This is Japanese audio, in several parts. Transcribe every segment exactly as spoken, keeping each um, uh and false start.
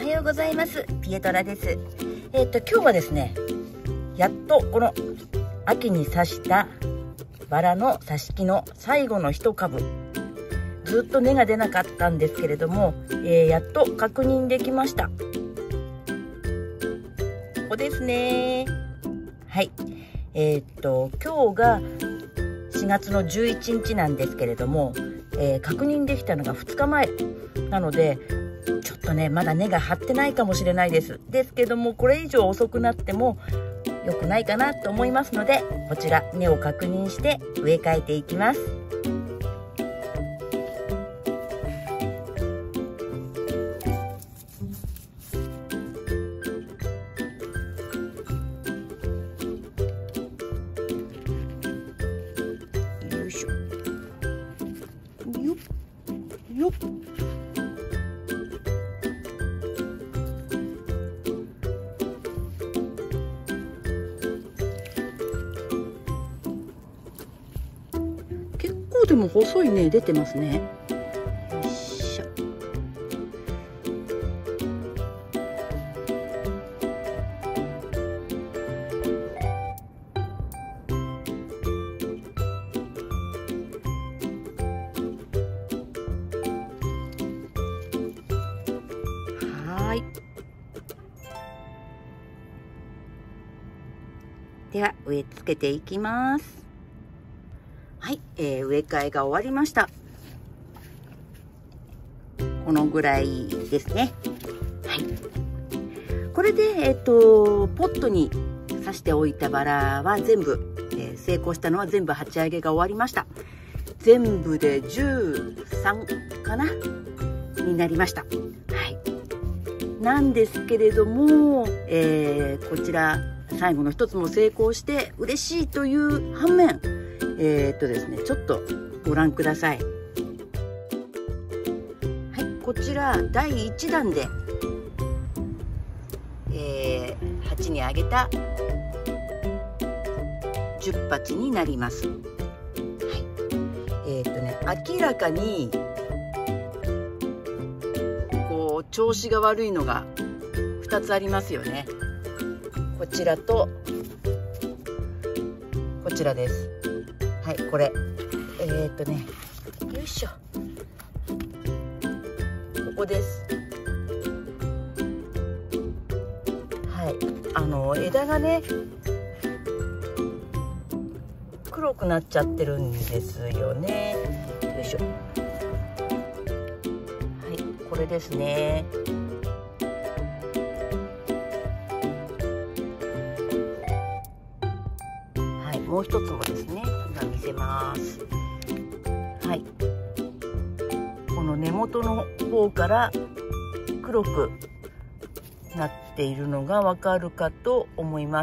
はようございます。ピエトラです。えっと今日はですね、やっとこの秋に挿したバラの挿し木の最後の一株、ずっと根が出なかったんですけれども、えー、やっと確認できました。ここですね。はい。えー、っと今日がしがつのじゅういちにちなんですけれども、えー、確認できたのがふつかまえなので、ちょっとねまだ根が張ってないかもしれないですですけども、これ以上遅くなっても良くないかなと思いますので、こちら根を確認して植え替えていきます。よいしょ、よっよっ。結構でも細い根出てますね。よいしょ。はい。では植え付けていきます。はい、えー、植え替えが終わりました。このぐらいですね。はい。これで、えっと、ポットに挿しておいたバラは全部、えー、成功したのは全部鉢上げが終わりました。全部でじゅうさんかなになりました。はい。なんですけれども、えー、こちら最後の一つも成功して嬉しいという反面、えーっとですね、ちょっとご覧ください。はい、こちらだいいちだんで、えー、鉢にあげたじゅっぱつになります。はい、えーっとね、明らかにこう調子が悪いのがふたつありますよね。こちらとこちらです。はい、これえー、っとねよいしょ、ここです。はい、あの枝がね黒くなっちゃってるんですよね。よいしょ。はい、これですね。はい、もう一つもですね、今見せます。はい、この根元の方から黒くなっているのがわかるかと思います。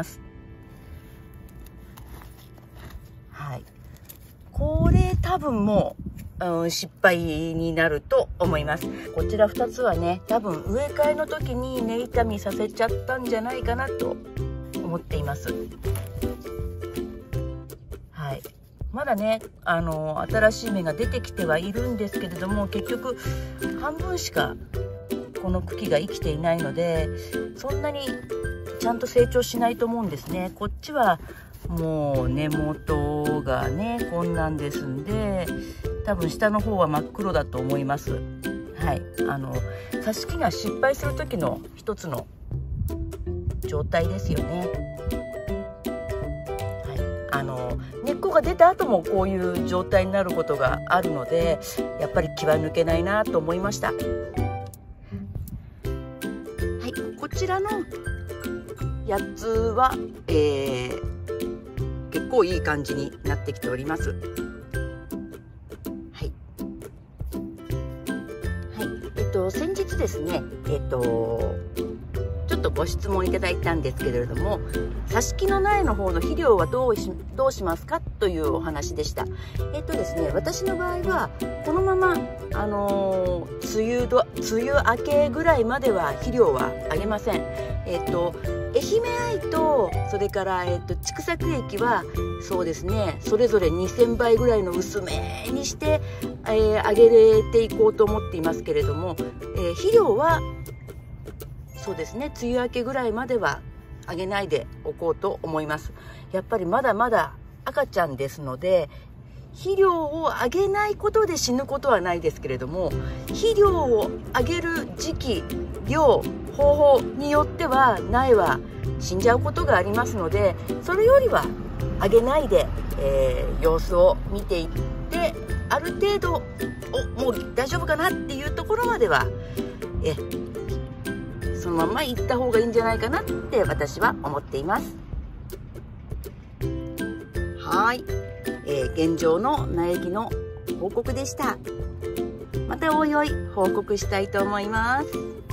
はい、これ多分もう、うん、失敗になると思います。こちらふたつはね、多分植え替えの時に根痛みさせちゃったんじゃないかなと思っています。はい、まだね、あの新しい芽が出てきてはいるんですけれども、結局半分しかこの茎が生きていないので、そんなにちゃんと成長しないと思うんですね。こっちはもう根元がねこんなんですんで、多分下の方は真っ黒だと思います。はい、あの挿し木が失敗する時の一つの状態ですよね。あの根っこが出た後もこういう状態になることがあるので、やっぱり気は抜けないなと思いました。はい、こちらのやつは、えー、結構いい感じになってきております。はい、はい、えっと先日ですね、えっとちょっとご質問いただいたんですけれども、挿し木の苗の方の肥料はどうし、どうしますかというお話でした。えっとですね、私の場合はこのまま、あのー、梅雨ど梅雨明けぐらいまでは肥料はあげません。えっと愛媛愛とそれから、えっと、畜作液はそうですね、それぞれにせんばいぐらいの薄めにして、えー、上げていこうと思っていますけれども、えー、肥料はそうですね、梅雨明けぐらいまではあげないでおこうと思います。やっぱりまだまだ赤ちゃんですので、肥料をあげないことで死ぬことはないですけれども、肥料をあげる時期、量、方法によっては苗は死んじゃうことがありますので、それよりはあげないで、えー、様子を見ていって、ある程度おもう大丈夫かなっていうところまではえそのまま行った方がいいんじゃないかなって私は思っています。はい、えー、現状の苗木の報告でした。またおいおい報告したいと思います。